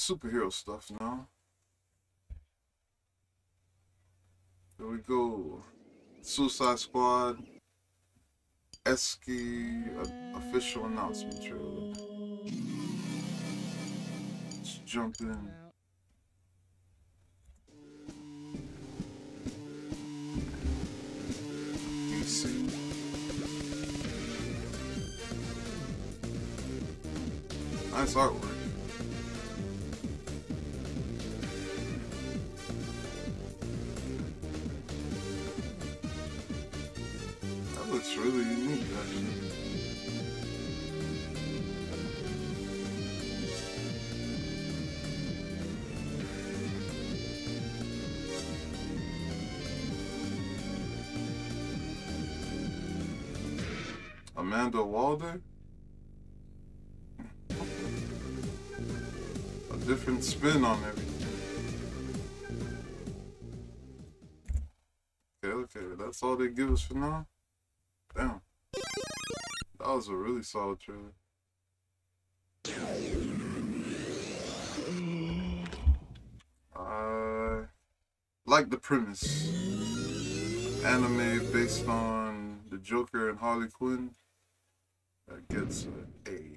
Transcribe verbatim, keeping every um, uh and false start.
superhero stuff now. There we go. Suicide Squad. Eski uh, official announcement trailer. Let's jump in. D C. Nice artwork. That looks really unique, actually. Amanda Walder? A different spin on everything. Okay, okay, that's all they give us for now? Damn. That was a really solid trailer. I like the premise. Anime based on the Joker and Harley Quinn. That gets an A.